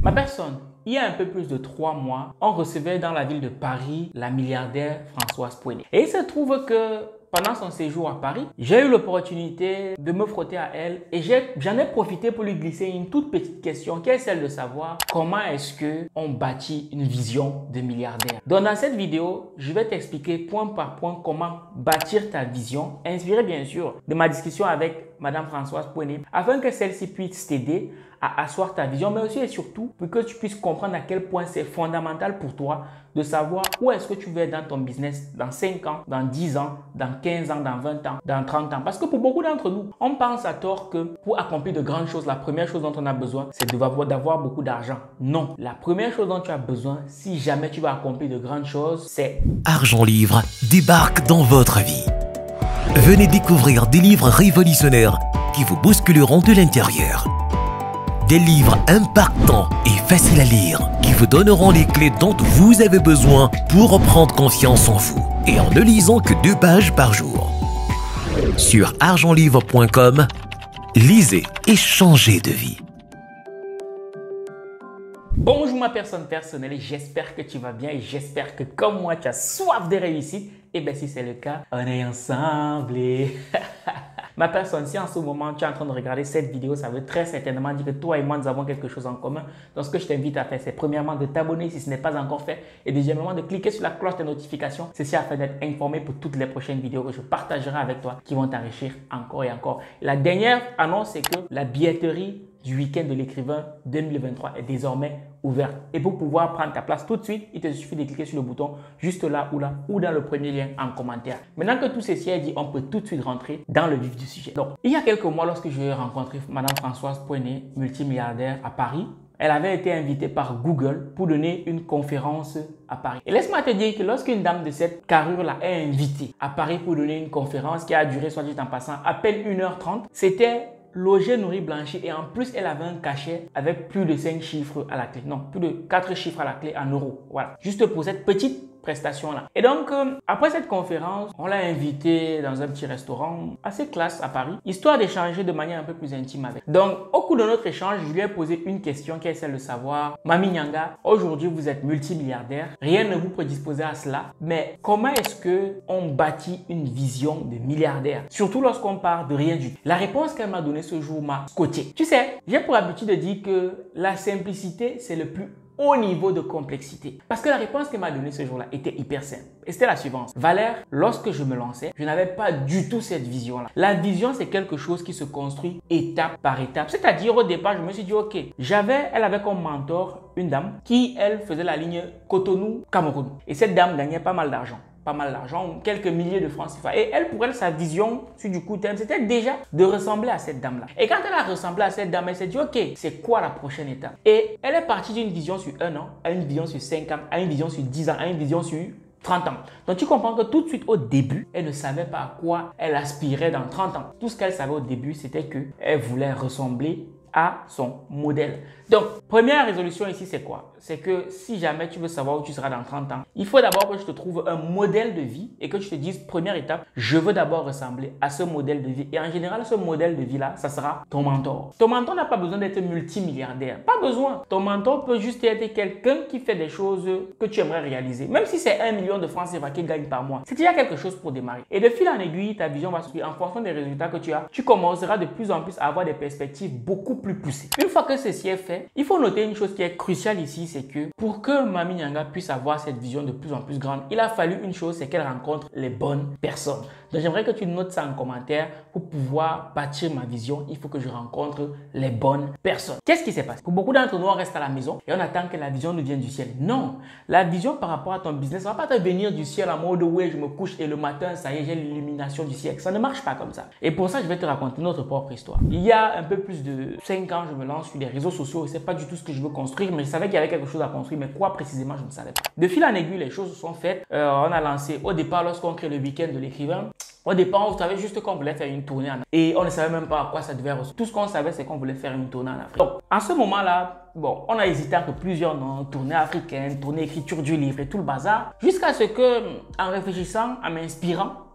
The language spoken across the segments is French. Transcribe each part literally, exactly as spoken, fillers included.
Ma personne, il y a un peu plus de trois mois, on recevait dans la ville de Paris la milliardaire Françoise Pouéné. Et il se trouve que pendant son séjour à Paris, j'ai eu l'opportunité de me frotter à elle et j'en ai, ai profité pour lui glisser une toute petite question qui est celle de savoir comment est-ce qu'on bâtit une vision de milliardaire. Donc dans cette vidéo, je vais t'expliquer point par point comment bâtir ta vision, inspiré bien sûr de ma discussion avec Madame Françoise Pouéné, afin que celle-ci puisse t'aider à asseoir ta vision, mais aussi et surtout pour que tu puisses comprendre à quel point c'est fondamental pour toi de savoir où est-ce que tu veux être dans ton business dans cinq ans, dans dix ans, dans quinze ans, dans vingt ans, dans trente ans. Parce que pour beaucoup d'entre nous, on pense à tort que pour accomplir de grandes choses, la première chose dont on a besoin, c'est d'avoir beaucoup d'argent. Non, la première chose dont tu as besoin, si jamais tu vas accomplir de grandes choses, c'est... Argent Livre débarque dans votre vie. Venez découvrir des livres révolutionnaires qui vous bousculeront de l'intérieur. Des livres impactants et faciles à lire qui vous donneront les clés dont vous avez besoin pour reprendre confiance en vous et en ne lisant que deux pages par jour. Sur argent livre point com, lisez et changez de vie. Bonjour ma personne personnelle, j'espère que tu vas bien et j'espère que comme moi tu as soif de réussite. Et bien si c'est le cas, on est ensemble. Et... Ma personne, si en ce moment tu es en train de regarder cette vidéo, ça veut très certainement dire que toi et moi nous avons quelque chose en commun. Donc ce que je t'invite à faire, c'est premièrement de t'abonner si ce n'est pas encore fait et deuxièmement de cliquer sur la cloche de notification. Ceci afin d'être informé pour toutes les prochaines vidéos que je partagerai avec toi qui vont t'enrichir encore et encore. La dernière annonce, c'est que la billetterie du week-end de l'écrivain deux mille vingt-trois est désormais ouverte. Et pour pouvoir prendre ta place tout de suite, il te suffit de cliquer sur le bouton juste là ou là ou dans le premier lien en commentaire. Maintenant que tout ceci est dit, on peut tout de suite rentrer dans le vif du sujet. Donc, il y a quelques mois, lorsque j'ai rencontré Madame Françoise Pouéné, multimilliardaire à Paris, elle avait été invitée par Google pour donner une conférence à Paris. Et laisse-moi te dire que lorsqu'une dame de cette carrure-là est invitée à Paris pour donner une conférence qui a duré, soit dit en passant, à peine une heure trente, c'était logé, nourri, blanchi et en plus elle avait un cachet avec plus de cinq chiffres à la clé. Non, plus de quatre chiffres à la clé en euros. Voilà, juste pour cette petite prestation-là. Et donc, euh, après cette conférence, on l'a invité dans un petit restaurant assez classe à Paris, histoire d'échanger de manière un peu plus intime avec. Donc, au cours de notre échange, je lui ai posé une question qui est celle de savoir, Mami Nyanga, aujourd'hui vous êtes multimilliardaire, rien ne vous prédispose à cela, mais comment est-ce que on bâtit une vision de milliardaire, surtout lorsqu'on part de rien du tout? La réponse qu'elle m'a donnée ce jour m'a scotché. Tu sais, j'ai pour habitude de dire que la simplicité, c'est le plus haut niveau de complexité. Parce que la réponse qu'elle m'a donnée ce jour-là était hyper simple. Et c'était la suivante. Valère, lorsque je me lançais, je n'avais pas du tout cette vision-là. La vision, c'est quelque chose qui se construit étape par étape. C'est-à-dire, au départ, je me suis dit, OK, j'avais, elle avait comme mentor une dame qui, elle, faisait la ligne Cotonou-Cameroun. Et cette dame gagnait pas mal d'argent. pas mal d'argent, quelques milliers de francs C F A. Et elle, pour elle, sa vision sur du court terme, c'était déjà de ressembler à cette dame-là. Et quand elle a ressemblé à cette dame, elle s'est dit, OK, c'est quoi la prochaine étape? Et elle est partie d'une vision sur un an, à une vision sur cinq ans, à une vision sur dix ans, à une vision sur trente ans. Donc, tu comprends que tout de suite, au début, elle ne savait pas à quoi elle aspirait dans trente ans. Tout ce qu'elle savait au début, c'était qu'elle voulait ressembler à son modèle. Donc, première résolution ici, c'est quoi? C'est que si jamais tu veux savoir où tu seras dans trente ans, il faut d'abord que je te trouve un modèle de vie et que tu te dises, première étape, je veux d'abord ressembler à ce modèle de vie. Et en général, ce modèle de vie-là, ça sera ton mentor. Ton mentor n'a pas besoin d'être multimilliardaire. Pas besoin. Ton mentor peut juste être quelqu'un qui fait des choses que tu aimerais réaliser. Même si c'est un million de francs C F A qu'il gagne par mois, c'est déjà quelque chose pour démarrer. Et de fil en aiguille, ta vision va se suivre en fonction des résultats que tu as. Tu commenceras de plus en plus à avoir des perspectives beaucoup plus poussées. Une fois que ceci est fait, il faut noter une chose qui est cruciale ici, c'est que pour que Mami Nyanga puisse avoir cette vision de plus en plus grande, il a fallu une chose, c'est qu'elle rencontre les bonnes personnes. Donc j'aimerais que tu notes ça en commentaire. Pour pouvoir bâtir ma vision, il faut que je rencontre les bonnes personnes. Qu'est-ce qui s'est passé? Pour beaucoup d'entre nous, on reste à la maison et on attend que la vision nous vienne du ciel. Non, la vision par rapport à ton business ne va pas te venir du ciel en mode ouais, je me couche et le matin, ça y est, j'ai l'illumination du ciel. Ça ne marche pas comme ça. Et pour ça, je vais te raconter notre propre histoire. Il y a un peu plus de cinq ans, je me lance sur les réseaux sociaux et c'est pas du tout ce que je veux construire, mais je savais qu'il y avait quelque chose à construire, mais quoi précisément, je ne savais pas. De fil en aiguille, les choses se sont faites. Euh, on a lancé au départ, lorsqu'on crée le week-end de l'écrivain, au départ, on savait juste qu'on voulait faire une tournée en Afrique. Et on ne savait même pas à quoi ça devait ressembler. Tout ce qu'on savait, c'est qu'on voulait faire une tournée en Afrique. Donc, en ce moment-là, bon, on a hésité entre plusieurs noms, tournée africaine, tournée écriture du livre et tout le bazar, jusqu'à ce que, en réfléchissant, en m'inspirant,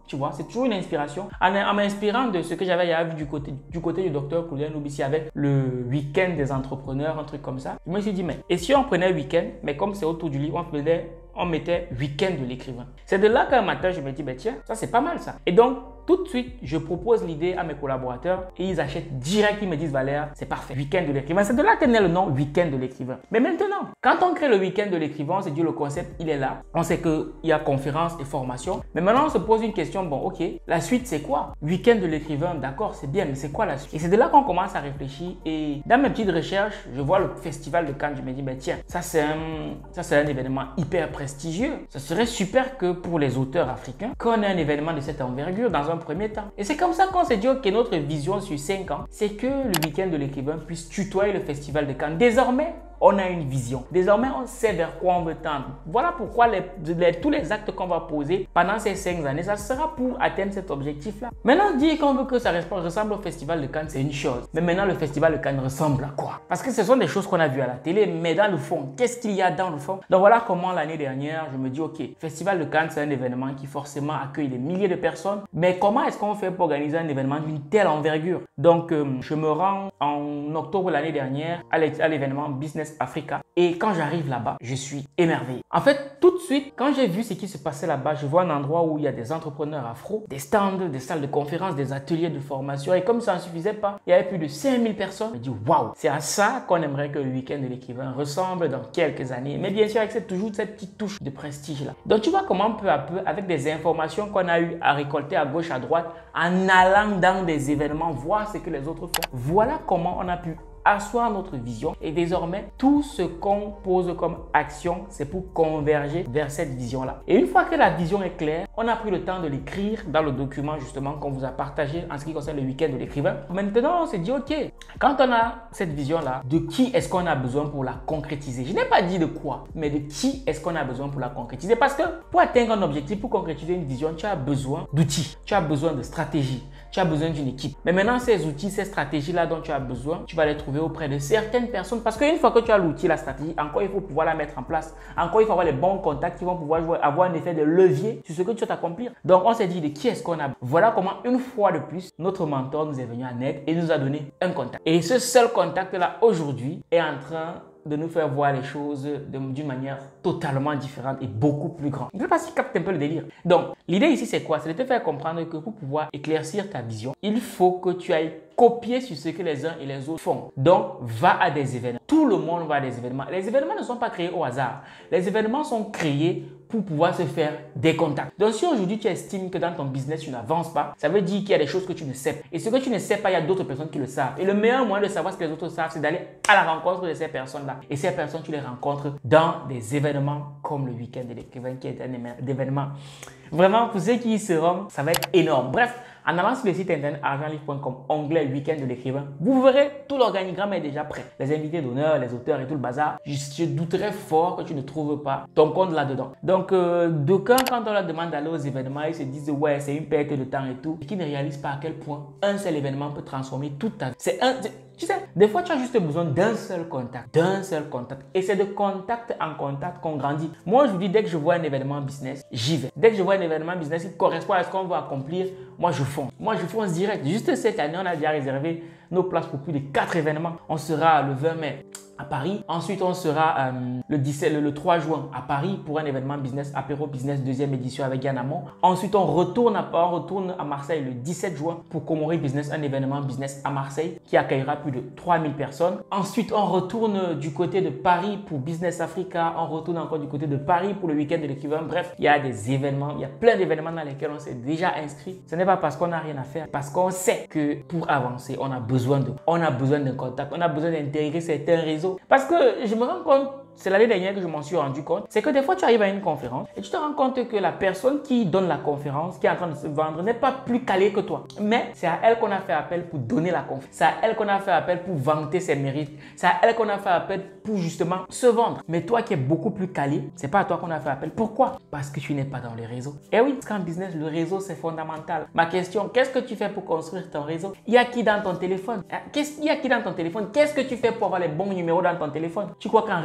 Tu vois, c'est toujours une inspiration. En, en m'inspirant de ce que j'avais vu du côté du, côté du docteur Claudien Loubissi avec le week-end des entrepreneurs, un truc comme ça, je me suis dit, mais et si on prenait week-end, mais comme c'est autour du livre, on faisait, on mettait week-end de l'écrivain. C'est de là qu'un matin, je me dis, ben tiens, ça c'est pas mal ça. Et donc, tout de suite, je propose l'idée à mes collaborateurs et ils achètent direct, ils me disent, Valère, c'est parfait, week-end de l'écrivain. C'est de là qu'est né le nom week-end de l'écrivain. Mais maintenant, quand on crée le week-end de l'écrivain, on s'est dit, le concept, il est là. On sait qu'il y a conférences et formations. Mais maintenant, on se pose une question, bon, ok, la suite, c'est quoi? Week-end de l'écrivain, d'accord, c'est bien, mais c'est quoi la suite? Et c'est de là qu'on commence à réfléchir. Et dans mes petites recherches, je vois le festival de Cannes. Je me dis, ben tiens, ça c'est un, ça c'est un événement hyper prestigieux. Ce serait super que pour les auteurs africains, qu'on ait un événement de cette envergure dans un premier temps. Et c'est comme ça qu'on s'est dit, ok, notre vision sur cinq ans, c'est que le week-end de l'écrivain puisse tutoyer le festival de Cannes. Désormais, on a une vision. Désormais, on sait vers quoi on veut tendre. Voilà pourquoi les, les, tous les actes qu'on va poser pendant ces cinq années, ça sera pour atteindre cet objectif-là. Maintenant, dire qu'on veut que ça ressemble au Festival de Cannes, c'est une chose. Mais maintenant, le Festival de Cannes ressemble à quoi? Parce que ce sont des choses qu'on a vues à la télé, mais dans le fond, qu'est-ce qu'il y a dans le fond? Donc voilà comment l'année dernière, je me dis, ok, Festival de Cannes, c'est un événement qui forcément accueille des milliers de personnes. Mais comment est-ce qu'on fait pour organiser un événement d'une telle envergure? Donc, euh, je me rends en octobre l'année dernière à l'événement Business Africa. Et quand j'arrive là-bas, je suis émerveillé. En fait, tout de suite, quand j'ai vu ce qui se passait là-bas, je vois un endroit où il y a des entrepreneurs afro, des stands, des salles de conférences, des ateliers de formation. Et comme ça ne suffisait pas, il y avait plus de cinq mille personnes. Je me dis, waouh, c'est à ça qu'on aimerait que le week-end de l'écrivain ressemble dans quelques années. Mais bien sûr, avec cette, toujours cette petite touche de prestige là. Donc, tu vois comment peu à peu, avec des informations qu'on a eu à récolter à gauche, à droite, en allant dans des événements, voir ce que les autres font. Voilà comment on a pu asseoir notre vision et désormais tout ce qu'on pose comme action, c'est pour converger vers cette vision-là. Et une fois que la vision est claire, on a pris le temps de l'écrire dans le document justement qu'on vous a partagé en ce qui concerne le week-end de l'écrivain. Maintenant, on s'est dit, ok, quand on a cette vision-là, de qui est-ce qu'on a besoin pour la concrétiser? Je n'ai pas dit de quoi, mais de qui est-ce qu'on a besoin pour la concrétiser? Parce que pour atteindre un objectif, pour concrétiser une vision, tu as besoin d'outils, tu as besoin de stratégie, tu as besoin d'une équipe. Mais maintenant, ces outils, ces stratégies-là dont tu as besoin, tu vas les trouver auprès de certaines personnes. Parce qu'une fois que tu as l'outil, la stratégie, encore il faut pouvoir la mettre en place. Encore il faut avoir les bons contacts qui vont pouvoir jouer, avoir un effet de levier sur ce que tu dois accomplir. Donc, on s'est dit de qui est-ce qu'on a. Voilà comment, une fois de plus, notre mentor nous est venu en aide et nous a donné un contact. Et ce seul contact-là, aujourd'hui, est en train de nous faire voir les choses d'une manière totalement différente et beaucoup plus grande. Je ne sais pas si tu captes un peu le délire. Donc, l'idée ici, c'est quoi? C'est de te faire comprendre que pour pouvoir éclaircir ta vision, il faut que tu ailles copier sur ce que les uns et les autres font. Donc, va à des événements. Tout le monde va à des événements. Les événements ne sont pas créés au hasard. Les événements sont créés pour pouvoir se faire des contacts. Donc, si aujourd'hui tu estimes que dans ton business, tu n'avances pas, ça veut dire qu'il y a des choses que tu ne sais pas. Et ce que tu ne sais pas, il y a d'autres personnes qui le savent. Et le meilleur moyen de savoir ce que les autres savent, c'est d'aller à la rencontre de ces personnes-là. Et ces personnes, tu les rencontres dans des événements comme le week-end de l'écrivain, qui est un événement. Vraiment, pour ceux qui y seront, ça va être énorme. Bref, en allant sur le site internet argent livre point com, onglet week-end de l'écrivain, vous verrez tout l'organigramme est déjà prêt. Les invités d'honneur, les auteurs et tout le bazar. Je, je douterais fort que tu ne trouves pas ton compte là-dedans. Donc, euh, d'aucuns, quand on leur demande d'aller aux événements, ils se disent ouais, c'est une perte de temps et tout. Et qui ne réalisent pas à quel point un seul événement peut transformer toute ta vie. C'est un. Tu sais, des fois, tu as juste besoin d'un seul contact, d'un seul contact. Et c'est de contact en contact qu'on grandit. Moi, je vous dis, dès que je vois un événement business, j'y vais. Dès que je vois un événement business qui correspond à ce qu'on veut accomplir, moi, je fonce. Moi, je fonce direct. Juste cette année, on a déjà réservé nos places pour plus de quatre événements. On sera le vingt mai à Paris. Ensuite, on sera euh, le, dix-sept, le, le trois juin à Paris pour un événement business, apéro business deuxième édition avec Yann Amon. Ensuite, on retourne, à, on retourne à Marseille le dix-sept juin pour Komori Business, un événement business à Marseille qui accueillera plus de trois mille personnes. Ensuite, on retourne du côté de Paris pour Business Africa. On retourne encore du côté de Paris pour le week-end de l'écrivain. Bref, il y a des événements, il y a plein d'événements dans lesquels on s'est déjà inscrit. Ce n'est pas parce qu'on n'a rien à faire, parce qu'on sait que pour avancer, on a besoin de, on a besoin d'un contact, on a besoin d'intégrer certains réseaux. Parce que je me rends compte, c'est l'année dernière que je m'en suis rendu compte, c'est que des fois tu arrives à une conférence et tu te rends compte que la personne qui donne la conférence, qui est en train de se vendre, n'est pas plus calée que toi. Mais c'est à elle qu'on a fait appel pour donner la conférence. C'est à elle qu'on a fait appel pour vanter ses mérites. C'est à elle qu'on a fait appel pour justement se vendre. Mais toi qui es beaucoup plus calé, c'est pas à toi qu'on a fait appel. Pourquoi? Parce que tu n'es pas dans les réseaux. Et oui, parce qu'en business, le réseau c'est fondamental. Ma question, qu'est-ce que tu fais pour construire ton réseau? Il y a qui dans ton téléphone? Qu'est-ce qu'il y a qui dans ton téléphone? Qu'est-ce que tu fais pour avoir les bons numéros dans ton téléphone? Tu crois qu'en restant à la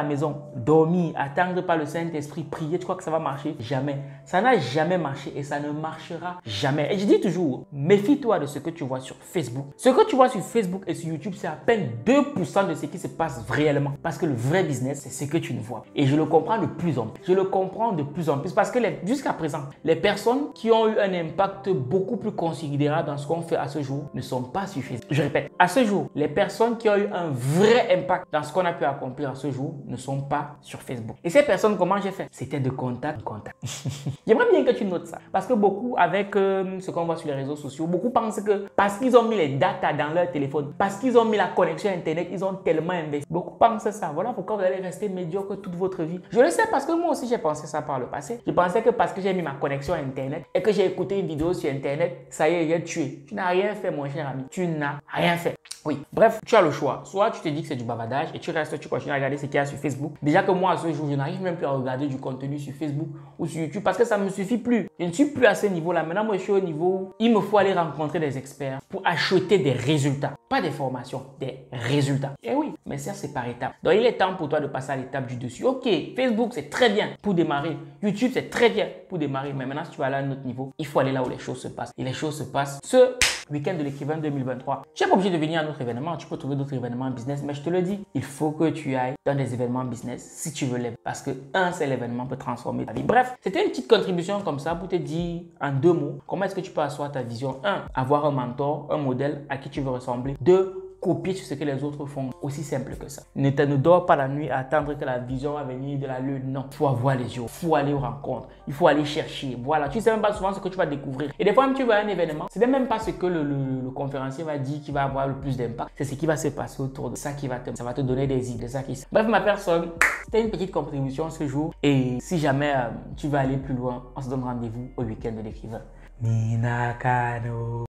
maison, dormir, attendre par le Saint-Esprit, prier, tu crois que ça va marcher? Jamais. Ça n'a jamais marché et ça ne marchera jamais. Et je dis toujours, méfie-toi de ce que tu vois sur Facebook. Ce que tu vois sur Facebook et sur YouTube, c'est à peine deux pour cent de ce qui se passe réellement. Parce que le vrai business, c'est ce que tu ne vois. Et je le comprends de plus en plus. Je le comprends de plus en plus parce que jusqu'à présent, les personnes qui ont eu un impact beaucoup plus considérable dans ce qu'on fait à ce jour ne sont pas sur Facebook. Je répète, à ce jour, les personnes qui ont eu un vrai impact dans ce qu'on a pu accomplir à ce jour ne sont pas sur Facebook. Et ces personnes, comment j'ai fait? C'était de contact en contact. J'aimerais bien que tu notes ça. Parce que beaucoup, avec euh, ce qu'on voit sur les réseaux sociaux, beaucoup pensent que parce qu'ils ont mis les data dans leur téléphone, parce qu'ils ont mis la connexion Internet, ils ont tellement investi. Beaucoup pensent ça. Voilà pourquoi vous allez rester médiocre toute votre vie. Je le sais parce que moi aussi, j'ai pensé ça par le passé. Je pensais que parce que j'ai mis ma connexion Internet et que j'ai écouté une vidéo sur Internet, ça y est, j'ai tué. Tu n'as rien fait, mon cher ami. Tu n'as rien fait. Oui, bref, tu as le choix. Soit tu te dis que c'est du bavardage et tu restes, tu continues à regarder ce qu'il y a sur Facebook. Déjà que moi, à ce jour, je n'arrive même plus à regarder du contenu sur Facebook ou sur YouTube parce que ça ne me suffit plus. Je ne suis plus à ce niveau-là. Maintenant, moi, je suis au niveau où il me faut aller rencontrer des experts pour acheter des résultats. Pas des formations, des résultats. Et oui, mais ça, c'est par étapes. Donc, il est temps pour toi de passer à l'étape du dessus. Ok, Facebook, c'est très bien pour démarrer. YouTube, c'est très bien pour démarrer. Mais maintenant, si tu vas aller à un autre niveau, il faut aller là où les choses se passent. Et les choses se passent ce week-end de l'écrivain deux mille vingt-trois. Tu n'es pas obligé de venir à un autre événement. Tu peux trouver d'autres événements business. Mais je te le dis, il faut que tu ailles dans des événements business si tu veux les. Parce que un seul événement peut transformer ta vie. Bref, c'était une petite contribution comme ça pour te dire en deux mots comment est-ce que tu peux asseoir ta vision. Un, avoir un mentor, un modèle à qui tu veux ressembler. Deux, copier sur ce que les autres font. Aussi simple que ça. Ne te ne dors pas la nuit à attendre que la vision va venir de la lune. Non. Il faut avoir les yeux. Il faut aller aux rencontres. Il faut aller chercher. Voilà. Tu ne sais même pas souvent ce que tu vas découvrir. Et des fois, même tu vas à un événement, ce n'est même pas ce que le, le, le conférencier va dire qui va avoir le plus d'impact. C'est ce qui va se passer autour de ça qui va te, ça va te donner des idées. Ça qui... Bref, ma personne, c'était une petite contribution ce jour. Et si jamais euh, tu vas aller plus loin, on se donne rendez-vous au week-end de l'écrivain. Minakano.